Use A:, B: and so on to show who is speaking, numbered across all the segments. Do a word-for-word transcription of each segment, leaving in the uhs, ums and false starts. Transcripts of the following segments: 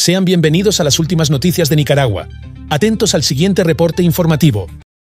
A: Sean bienvenidos a las últimas noticias de Nicaragua. Atentos al siguiente reporte informativo.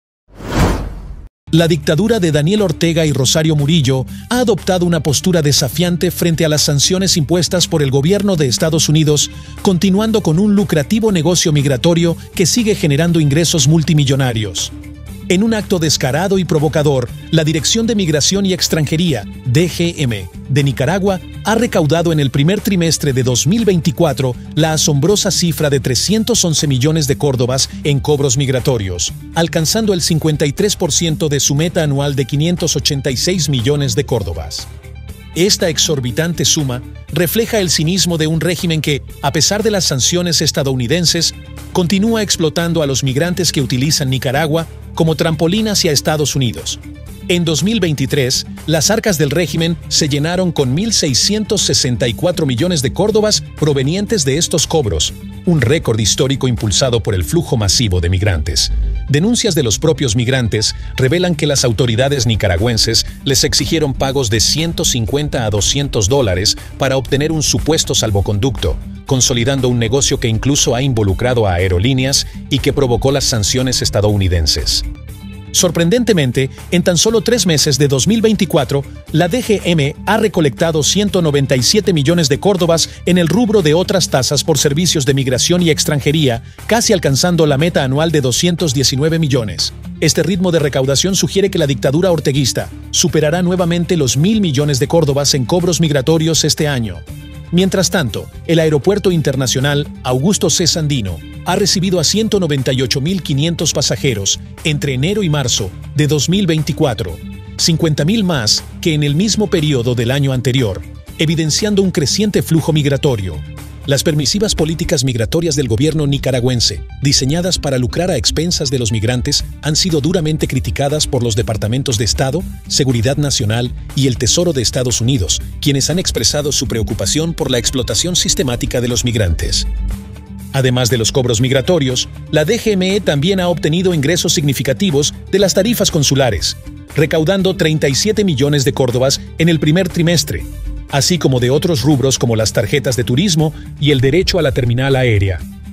A: La dictadura de Daniel Ortega y Rosario Murillo ha adoptado una postura desafiante frente a las sanciones impuestas por el gobierno de Estados Unidos, continuando con un lucrativo negocio migratorio que sigue generando ingresos multimillonarios. En un acto descarado y provocador, la Dirección de Migración y Extranjería, D G M, de Nicaragua ha recaudado en el primer trimestre de dos mil veinticuatro la asombrosa cifra de trescientos once millones de córdobas en cobros migratorios, alcanzando el cincuenta y tres por ciento de su meta anual de quinientos ochenta y seis millones de córdobas. Esta exorbitante suma refleja el cinismo de un régimen que, a pesar de las sanciones estadounidenses, continúa explotando a los migrantes que utilizan Nicaragua como trampolín hacia Estados Unidos. En dos mil veintitrés, las arcas del régimen se llenaron con mil seiscientos sesenta y cuatro millones de córdobas provenientes de estos cobros, un récord histórico impulsado por el flujo masivo de migrantes. Denuncias de los propios migrantes revelan que las autoridades nicaragüenses les exigieron pagos de ciento cincuenta a doscientos dólares para obtener un supuesto salvoconducto, consolidando un negocio que incluso ha involucrado a aerolíneas y que provocó las sanciones estadounidenses. Sorprendentemente, en tan solo tres meses de dos mil veinticuatro, la D G M ha recolectado ciento noventa y siete millones de córdobas en el rubro de otras tasas por servicios de migración y extranjería, casi alcanzando la meta anual de doscientos diecinueve millones. Este ritmo de recaudación sugiere que la dictadura orteguista superará nuevamente los mil millones de córdobas en cobros migratorios este año. Mientras tanto, el Aeropuerto Internacional Augusto C. Sandino ha recibido a ciento noventa y ocho mil quinientos pasajeros entre enero y marzo de dos mil veinticuatro, cincuenta mil más que en el mismo periodo del año anterior, evidenciando un creciente flujo migratorio. Las permisivas políticas migratorias del gobierno nicaragüense, diseñadas para lucrar a expensas de los migrantes, han sido duramente criticadas por los departamentos de Estado, Seguridad Nacional y el Tesoro de Estados Unidos, quienes han expresado su preocupación por la explotación sistemática de los migrantes. Además de los cobros migratorios, la D G M también ha obtenido ingresos significativos de las tarifas consulares, recaudando treinta y siete millones de córdobas en el primer trimestre, así como de otros rubros como las tarjetas de turismo y el derecho a la terminal aérea.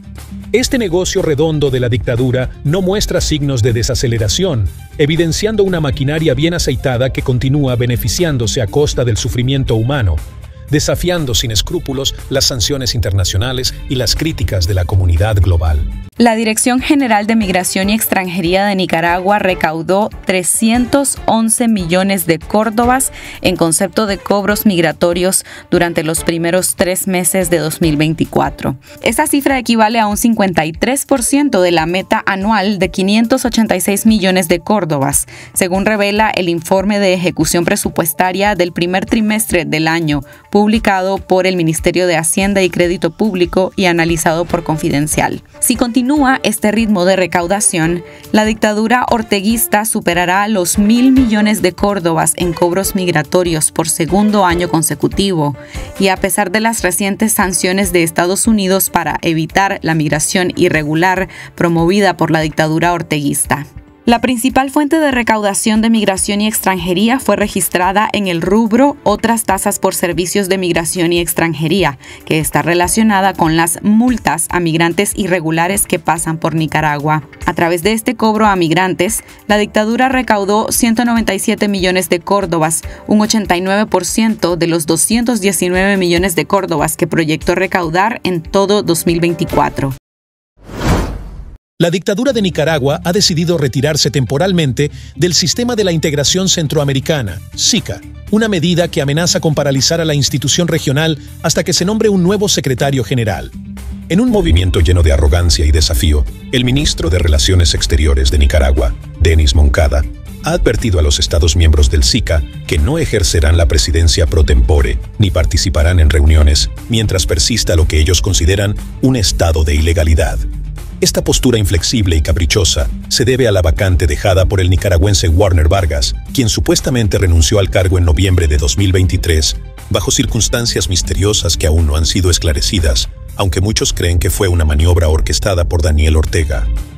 A: Este negocio redondo de la dictadura no muestra signos de desaceleración, evidenciando una maquinaria bien aceitada que continúa beneficiándose a costa del sufrimiento humano, desafiando sin escrúpulos las sanciones internacionales y las críticas de la comunidad global.
B: La Dirección General de Migración y Extranjería de Nicaragua recaudó trescientos once millones de córdobas en concepto de cobros migratorios durante los primeros tres meses de dos mil veinticuatro. Esta cifra equivale a un cincuenta y tres por ciento de la meta anual de quinientos ochenta y seis millones de córdobas, según revela el informe de ejecución presupuestaria del primer trimestre del año, publicado por el Ministerio de Hacienda y Crédito Público y analizado por Confidencial. Si continúa este ritmo de recaudación, la dictadura orteguista superará los mil millones de córdobas en cobros migratorios por segundo año consecutivo, y a pesar de las recientes sanciones de Estados Unidos para evitar la migración irregular promovida por la dictadura orteguista. La principal fuente de recaudación de migración y extranjería fue registrada en el rubro Otras tasas por servicios de migración y extranjería, que está relacionada con las multas a migrantes irregulares que pasan por Nicaragua. A través de este cobro a migrantes, la dictadura recaudó ciento noventa y siete millones de córdobas, un ochenta y nueve por ciento de los doscientos diecinueve millones de córdobas que proyectó recaudar en todo dos mil veinticuatro.
A: La dictadura de Nicaragua ha decidido retirarse temporalmente del Sistema de la Integración Centroamericana, SICA, una medida que amenaza con paralizar a la institución regional hasta que se nombre un nuevo secretario general. En un movimiento lleno de arrogancia y desafío, el ministro de Relaciones Exteriores de Nicaragua, Denis Moncada, ha advertido a los Estados miembros del SICA que no ejercerán la presidencia pro tempore ni participarán en reuniones mientras persista lo que ellos consideran un estado de ilegalidad. Esta postura inflexible y caprichosa se debe a la vacante dejada por el nicaragüense Warner Vargas, quien supuestamente renunció al cargo en noviembre de dos mil veintitrés, bajo circunstancias misteriosas que aún no han sido esclarecidas, aunque muchos creen que fue una maniobra orquestada por Daniel Ortega.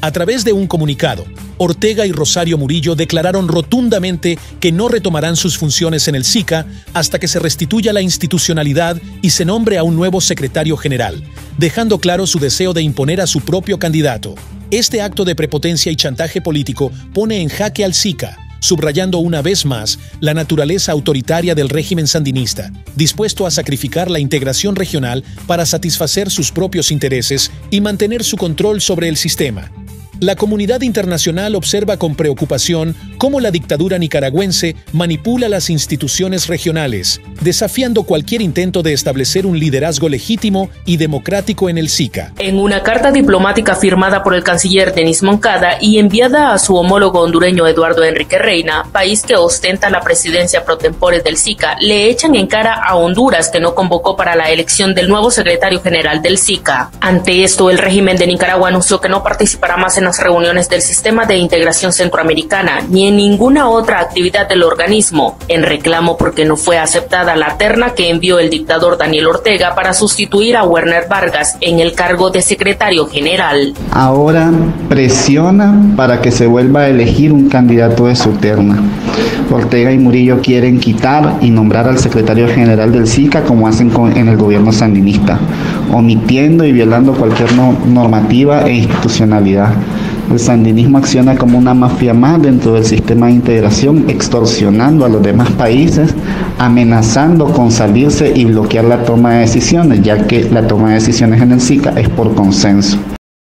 A: A través de un comunicado, Ortega y Rosario Murillo declararon rotundamente que no retomarán sus funciones en el SICA hasta que se restituya la institucionalidad y se nombre a un nuevo secretario general, dejando claro su deseo de imponer a su propio candidato. Este acto de prepotencia y chantaje político pone en jaque al SICA, subrayando una vez más la naturaleza autoritaria del régimen sandinista, dispuesto a sacrificar la integración regional para satisfacer sus propios intereses y mantener su control sobre el sistema. La comunidad internacional observa con preocupación cómo la dictadura nicaragüense manipula las instituciones regionales, desafiando cualquier intento de establecer un liderazgo legítimo y democrático en el SICA.
C: En una carta diplomática firmada por el canciller Denis Moncada y enviada a su homólogo hondureño Eduardo Enrique Reina, país que ostenta la presidencia pro tempore del SICA, le echan en cara a Honduras que no convocó para la elección del nuevo secretario general del SICA. Ante esto, el régimen de Nicaragua anunció que no participará más en las reuniones del Sistema de Integración Centroamericana ni en ninguna otra actividad del organismo, en reclamo porque no fue aceptada la terna que envió el dictador Daniel Ortega para sustituir a Werner Vargas en el cargo de secretario general.
D: Ahora presiona para que se vuelva a elegir un candidato de su terna. Ortega y Murillo quieren quitar y nombrar al secretario general del SICA como hacen con, en el gobierno sandinista, omitiendo y violando cualquier no, normativa e institucionalidad. El sandinismo acciona como una mafia más dentro del sistema de integración, extorsionando a los demás países, amenazando con salirse y bloquear la toma de decisiones, ya que la toma de decisiones en el SICA es por consenso.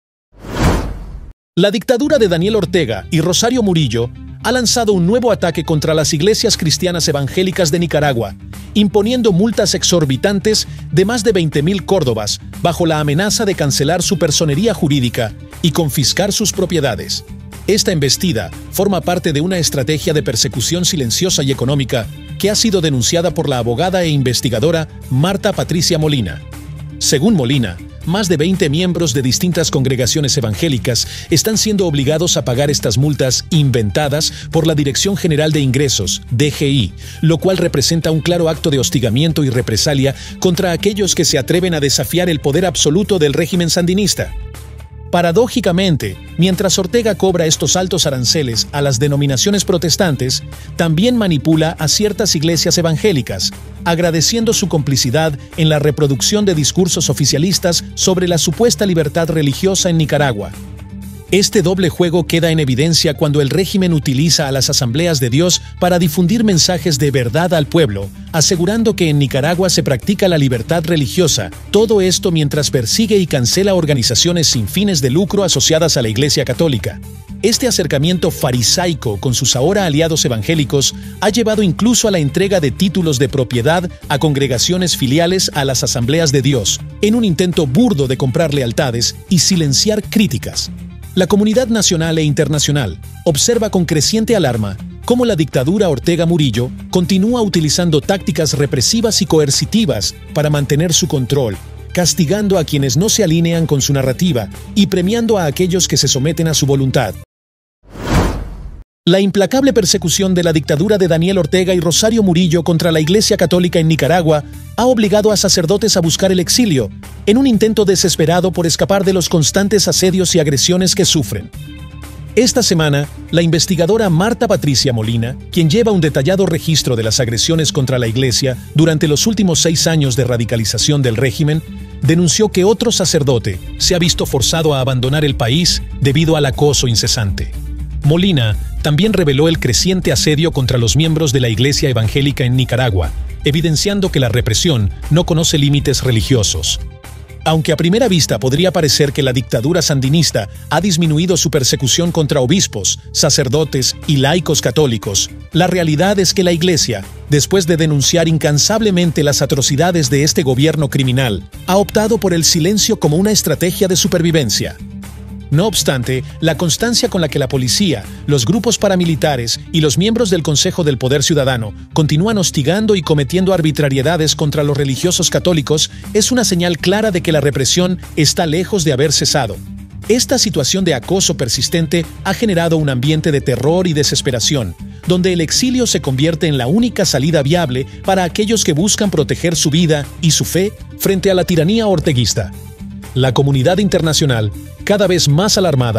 A: La dictadura de Daniel Ortega y Rosario Murillo ha lanzado un nuevo ataque contra las iglesias cristianas evangélicas de Nicaragua, imponiendo multas exorbitantes de más de veinte mil córdobas bajo la amenaza de cancelar su personería jurídica y confiscar sus propiedades. Esta embestida forma parte de una estrategia de persecución silenciosa y económica que ha sido denunciada por la abogada e investigadora Marta Patricia Molina. Según Molina, más de veinte miembros de distintas congregaciones evangélicas están siendo obligados a pagar estas multas inventadas por la Dirección General de Ingresos, D G I, lo cual representa un claro acto de hostigamiento y represalia contra aquellos que se atreven a desafiar el poder absoluto del régimen sandinista. Paradójicamente, mientras Ortega cobra estos altos aranceles a las denominaciones protestantes, también manipula a ciertas iglesias evangélicas, agradeciendo su complicidad en la reproducción de discursos oficialistas sobre la supuesta libertad religiosa en Nicaragua. Este doble juego queda en evidencia cuando el régimen utiliza a las asambleas de Dios para difundir mensajes de verdad al pueblo, asegurando que en Nicaragua se practica la libertad religiosa, todo esto mientras persigue y cancela organizaciones sin fines de lucro asociadas a la Iglesia Católica. Este acercamiento farisaico con sus ahora aliados evangélicos ha llevado incluso a la entrega de títulos de propiedad a congregaciones filiales a las asambleas de Dios, en un intento burdo de comprar lealtades y silenciar críticas. La comunidad nacional e internacional observa con creciente alarma cómo la dictadura Ortega Murillo continúa utilizando tácticas represivas y coercitivas para mantener su control, castigando a quienes no se alinean con su narrativa y premiando a aquellos que se someten a su voluntad. La implacable persecución de la dictadura de Daniel Ortega y Rosario Murillo contra la Iglesia Católica en Nicaragua ha obligado a sacerdotes a buscar el exilio, en un intento desesperado por escapar de los constantes asedios y agresiones que sufren. Esta semana, la investigadora Marta Patricia Molina, quien lleva un detallado registro de las agresiones contra la Iglesia durante los últimos seis años de radicalización del régimen, denunció que otro sacerdote se ha visto forzado a abandonar el país debido al acoso incesante. Molina también reveló el creciente asedio contra los miembros de la Iglesia Evangélica en Nicaragua, evidenciando que la represión no conoce límites religiosos. Aunque a primera vista podría parecer que la dictadura sandinista ha disminuido su persecución contra obispos, sacerdotes y laicos católicos, la realidad es que la Iglesia, después de denunciar incansablemente las atrocidades de este gobierno criminal, ha optado por el silencio como una estrategia de supervivencia. No obstante, la constancia con la que la policía, los grupos paramilitares y los miembros del Consejo del Poder Ciudadano continúan hostigando y cometiendo arbitrariedades contra los religiosos católicos es una señal clara de que la represión está lejos de haber cesado. Esta situación de acoso persistente ha generado un ambiente de terror y desesperación, donde el exilio se convierte en la única salida viable para aquellos que buscan proteger su vida y su fe frente a la tiranía orteguista. La comunidad internacional, cada vez más alarmada,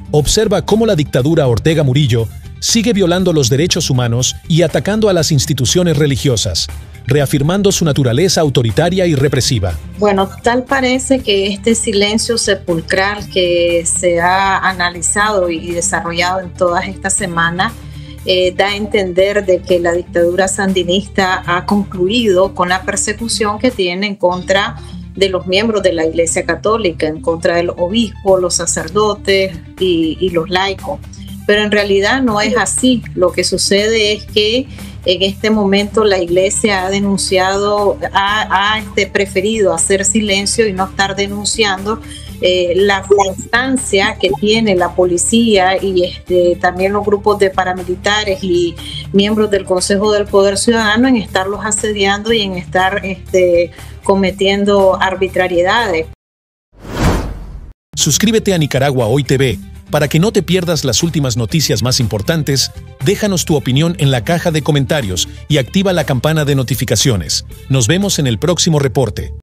A: observa cómo la dictadura Ortega Murillo sigue violando los derechos humanos y atacando a las instituciones religiosas, reafirmando su naturaleza autoritaria y represiva.
E: Bueno, tal parece que este silencio sepulcral que se ha analizado y desarrollado en todas estas semanas eh, da a entender de que la dictadura sandinista ha concluido con la persecución que tiene en contra de los miembros de la Iglesia Católica, en contra del obispo, los sacerdotes y, y los laicos. Pero en realidad no es así. Lo que sucede es que en este momento la Iglesia ha denunciado, ha, ha este, preferido hacer silencio y no estar denunciando eh, la constancia que tiene la policía y este, también los grupos de paramilitares y miembros del Consejo del Poder Ciudadano en estarlos asediando y en estar este, cometiendo arbitrariedades.
A: Suscríbete a Nicaragua Hoy T V. Para que no te pierdas las últimas noticias más importantes, déjanos tu opinión en la caja de comentarios y activa la campana de notificaciones. Nos vemos en el próximo reporte.